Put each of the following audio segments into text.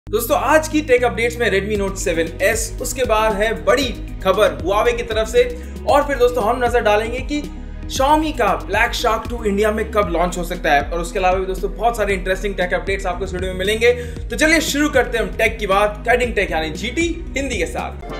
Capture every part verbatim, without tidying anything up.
दोस्तों आज की टेक अपडेट्स में Redmi Note सेवन एस, उसके बाद है बड़ी खबर Huawei की तरफ से, और फिर दोस्तों हम नजर डालेंगे कि Xiaomi का फ्लैगशिप टू इंडिया में कब लॉन्च हो सकता है। और उसके अलावा भी दोस्तों बहुत सारे इंटरेस्टिंग टेक अपडेट्स आपको इस वीडियो में मिलेंगे। तो चलिए शुरू करते हैं हम टेक की बात कटिंग टेक यानी जीटी हिंदी के साथ।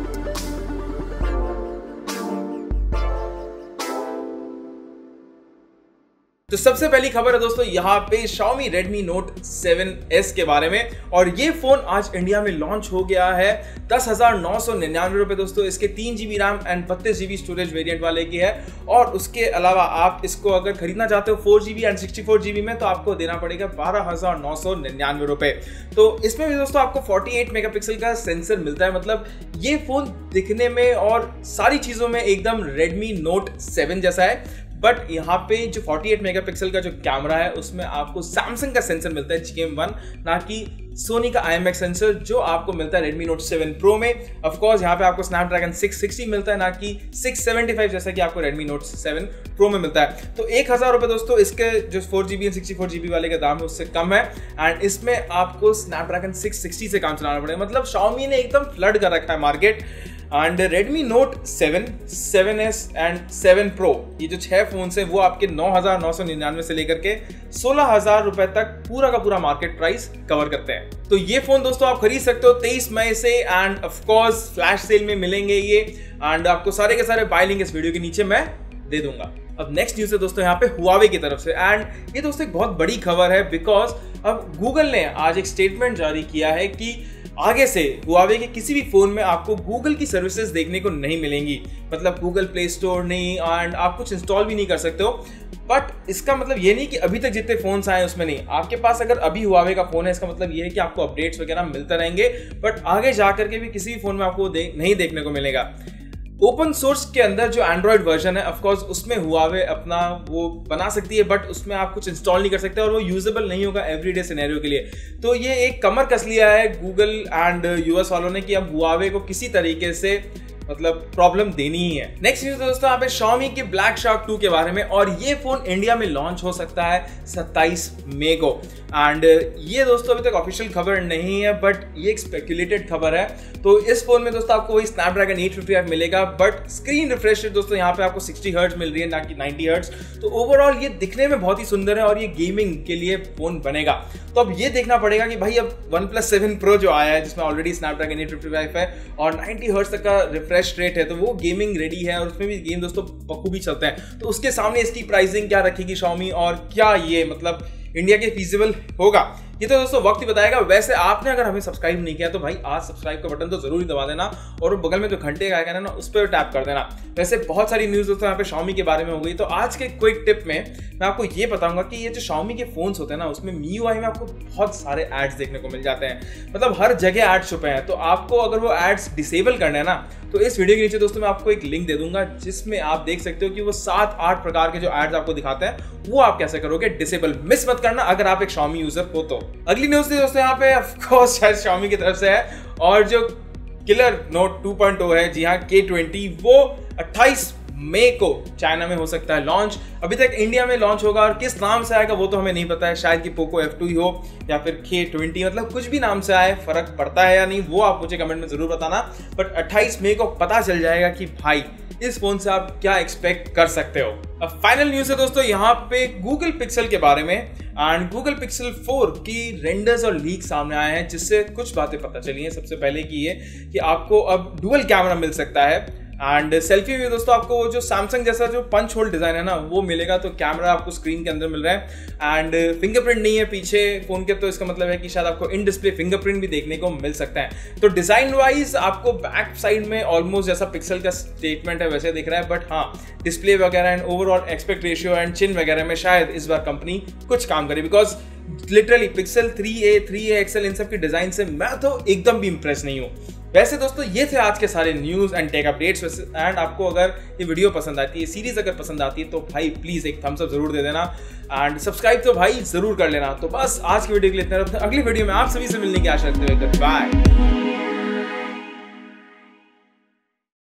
तो सबसे पहली खबर है दोस्तों यहाँ पे Xiaomi Redmi Note seven S के बारे में, और ये फोन आज इंडिया में लॉन्च हो गया है दस हजार नौ सौ निन्यानवे रुपए दोस्तों। इसके तीन जीबी रैम एंड बत्तीस जीबी स्टोरेज वेरिएंट वाले की है, और उसके अलावा आप इसको अगर खरीदना चाहते हो four GB and sixty four GB में तो आपको देना पड़ेगा बारह हजार नौ सौ निन्यानवे रुपए। तो इसमें भी दोस्तों आपको अड़तालीस मेगापिक्सल का सेंसर मिलता है, मतलब ये फोन दिखने में और सारी चीजों में एकदम Redmi Note सेवन जैसा है। बट यहाँ पे जो अड़तालीस मेगापिक्सल का जो कैमरा है उसमें आपको सैमसंग का सेंसर मिलता है जी एम वन, ना कि सोनी का आई एम एक्स सेंसर जो आपको मिलता है Redmi Note सेवन Pro में। ऑफ कोर्स यहाँ पे आपको Snapdragon सिक्स सिक्सटी मिलता है, ना कि सिक्स सेवेंटी फाइव जैसा कि आपको Redmi Note सेवन Pro में मिलता है। तो एक हजार रुपए दोस्तों इसके जो four GB and sixty four GB वाले का दाम है उससे कम है, एंड इसमें आपको Snapdragon सिक्स सिक्सटी से काम चलाना पड़ेगा। मतलब Xiaomi ने एकदम फ्लड कर रखा है market. And Redmi Note seven, seven S and seven Pro ये जो छह फोन्स हैं वो आपके नौ हजार नौ सौ निन्यानवे से लेकर के सोलह हजार रुपए तक पूरा का पूरा मार्केट प्राइस कवर करते हैं। तो ये फोन दोस्तों आप खरीद सकते हो तेईस मई से, and of course flash sale में मिलेंगे ये, एंड आपको सारे के सारे बाय लिंक इस वीडियो के नीचे मैं दे दूंगा। अब नेक्स्ट न्यूज़ है दोस्तों यहाँ पे Huawei की तरफ से, एंड ये दोस्तों एक बहुत बड़ी खबर है बिकॉज अब गूगल ने आज एक स्टेटमेंट जारी किया है कि आगे से Huawei के किसी भी फोन में आपको गूगल की सर्विसेज देखने को नहीं मिलेंगी। मतलब गूगल प्ले स्टोर नहीं, एंड आप कुछ इंस्टॉल भी नहीं कर सकते हो। बट इसका मतलब ये नहीं कि अभी तक जितने फोन्स आए उसमें नहीं, आपके पास अगर अभी Huawei का फोन है इसका मतलब ये है कि आपको अपडेट्स वगैरह मिलते रहेंगे, बट आगे जाकर के भी किसी भी फोन में आपको दे, नहीं देखने को मिलेगा। ओपन सोर्स के अंदर जो एंड्रॉइड वर्जन है ऑफ कोर्स उसमें Huawei अपना वो बना सकती है, बट उसमें आप कुछ इंस्टॉल नहीं कर सकते और वो यूजेबल नहीं होगा एवरीडे सिनेरियो के लिए। तो ये एक कमर कस लिया है गूगल एंड यूएस वालों ने कि अब Huawei को किसी तरीके से मतलब प्रॉब्लम देनी ही है। नेक्स्ट न्यूज़ दोस्तों यहाँ पे Xiaomi के फ्लैगशिप टू के बारे में, और ये फोन इंडिया में लॉन्च हो सकता है सत्ताईस मई को। एंड ये दोस्तों अभी तक ऑफिशियल खबर नहीं है, बट ये एक स्पेक्युलेटेड खबर है। तो इस फोन में दोस्तों आपको वही Snapdragon एट फिफ्टी फाइव मिलेगा, बट स्क्रीन रिफ्रेश रेट दोस्तों यहाँ पे आपको सिक्सटी हर्ट्ज मिल रही है, ना कि नाइंटी हर्ट्ज। तो ओवरऑल ये दिखने में बहुत ही सुंदर है और ये गेमिंग के लिए फोन बनेगा। तो अब ये देखना पड़ेगा कि भाई अब वन प्लस सेवन Pro जो आया है जिसमें already Snapdragon eight fifty five है और नाइंटी हर्ट्ज तक का रिफ्रेश रेट है, तो वो गेमिंग रेडी है और उसमें भी गेम दोस्तों बखूबी चलते हैं। तो उसके सामने इसकी प्राइसिंग क्या रखेगी Xiaomi, और क्या ये मतलब इंडिया के फीजिबल होगा, ये तो दोस्तों वक्त ही बताएगा। वैसे आपने अगर हमें सब्सक्राइब नहीं किया तो भाई आज सब्सक्राइब का बटन तो जरूर दबा देना, और बगल में जो घंटे का आइकन है ना उस पर टैप कर देना। वैसे बहुत सारी न्यूज़ दोस्तों यहाँ पे Xiaomi के बारे में हो गई। तो आज के क्विक टिप में मैं आपको ये बताऊंगा कि ये जो Xiaomi के फोन्स होते हैं ना उसमें M I U I में आपको बहुत सारे एड्स देखने को मिल जाते हैं, मतलब हर जगह एड्स छुपे हैं। तो आपको अगर वो एड्स डिसेबल करने हैं ना तो इस वीडियो के नीचे दोस्तों मैं आपको एक लिंक दे दूंगा जिसमें आप देख सकते हो कि वो सात आठ प्रकार के जो एड्स आपको दिखाते हैं वो आप कैसे करोगे डिसेबल। मिस मत करना अगर आप एक Xiaomi यूजर हो तो। अगली न्यूज़ दोस्तों यहाँ पे ऑफ कोर्स शायद Xiaomi की तरफ से है, और जो killer note two point O है, जी हाँ के ट्वेंटी, वो अट्ठाईस मई को चाइना में हो सकता है लॉन्च। अभी तक इंडिया में लॉन्च होगा और किस नाम से आएगा वो तो हमें नहीं पता है, शायद कि पोको एफ टू ही हो या फिर के ट्वेंटी, मतलब कुछ भी नाम से आए, फर्क पड़ता है या नहीं वो आप मुझे कमेंट में जरूर बताना। बट अट्ठाईस मई को पता चल जाएगा कि भाई इस फोन से आप क्या एक्सपेक्ट कर सकते हो। अब फाइनल न्यूज़ है दोस्तों यहाँ पे गूगल पिक्सल के बारे में, एंड गूगल पिक्सल फोर की रेंडर्स और लीक सामने आए हैं जिससे कुछ बातें पता चली हैं। सबसे पहले की ये कि आपको अब डुअल कैमरा मिल सकता है, एंड सेल्फी में दोस्तों आपको वो जो सैमसंग जैसा जो पंच होल डिजाइन है ना वो मिलेगा। तो कैमरा आपको स्क्रीन के अंदर मिल रहा है, एंड फिंगरप्रिंट नहीं है पीछे फोन के, तो इसका मतलब है कि शायद आपको इन डिस्प्ले फिंगरप्रिंट भी देखने को मिल सकता है। तो डिजाइन वाइज आपको बैक साइड में ऑलमोस्ट जैसा पिक्सल का स्टेटमेंट है वैसे दिख रहा है, बट हाँ डिस्प्ले वगैरह and overall aspect ratio and chin वगैरह में शायद इस बार कंपनी कुछ काम करे, because literally Pixel three A, three A XL इन सब की डिजाइन से मैं तो एकदम भी इंप्रेस नहीं हूँ। वैसे दोस्तों ये थे आज के सारे news and tech updates. And आपको अगर ये वीडियो पसंद आती है, सीरीज अगर पसंद आती है तो भाई प्लीज़ एक थम्स अप जरूर दे देना, एंड सब्सक्राइब तो भाई जरूर कर लेना। तो बस आज की वीडियो के लिए इतना, अगली वीडियो में आप सभी से मिलने की आशा रखते हुए बाय।